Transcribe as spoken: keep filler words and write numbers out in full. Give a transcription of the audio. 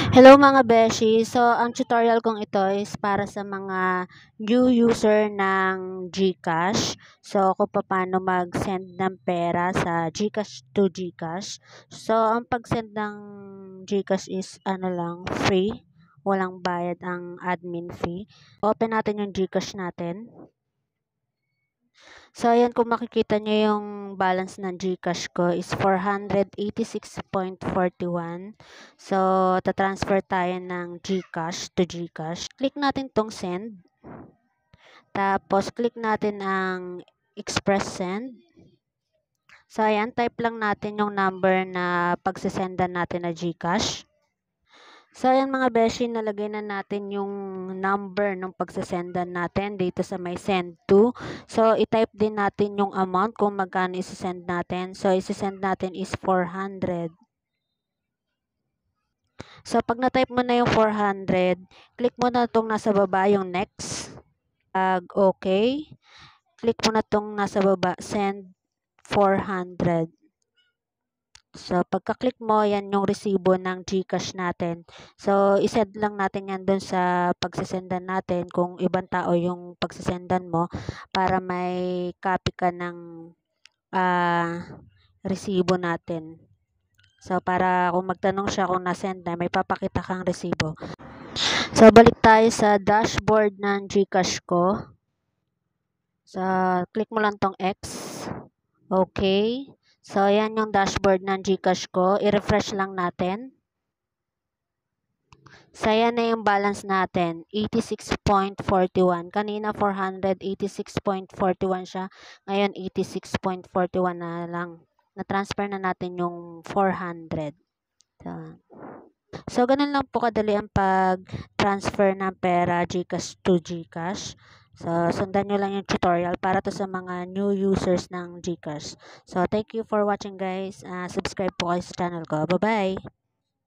Hello mga beshi. So, ang tutorial kong ito is para sa mga new user ng GCash. So, kung paano mag-send ng pera sa GCash to GCash. So, ang pag-send ng GCash is ano lang, free. Walang bayad ang admin fee. Open natin yung GCash natin. So, ayan, kung makikita nyo yung balance ng GCash ko is four hundred eighty-six point four one. So, tatransfer tayo ng GCash to GCash. Click natin tong send. Tapos, click natin ang express send. So, ayan, type lang natin yung number na pagsisendan natin na GCash. So, ayan mga beshi, nalagay na natin yung number ng pagsasendan natin dito sa may send to. So, i-type din natin yung amount kung magkano isi-send natin. So, isi-send natin is four hundred. So, pag na-type mo na yung four hundred, click mo na itong nasa baba yung next. Pag okay, click mo na itong nasa baba, send four hundred. So, pagka-click mo, yan yung resibo ng GCash natin. So, isend lang natin yan dun sa pagsisendan natin kung ibang tao yung pagsisendan mo para may copy ka ng uh, resibo natin. So, para kung magtanong siya kung nasend na, may papakita kang resibo. So, balik tayo sa dashboard ng GCash ko. So, click mo lang tong X. Okay. So, ayan yung dashboard ng GCash ko. I-refresh lang natin. So, ayan na yung balance natin. eighty-six point four one. Kanina, four hundred eighty-six point four one siya. Ngayon, eighty-six point four one na lang. Na-transfer na natin yung four hundred. So, so ganun lang po kadali ang pag-transfer ng pera GCash to GCash. So, sundan nyo lang yung tutorial para to sa mga new users ng GCash. So, thank you for watching guys. Uh, subscribe po kayo sa channel ko. Bye-bye!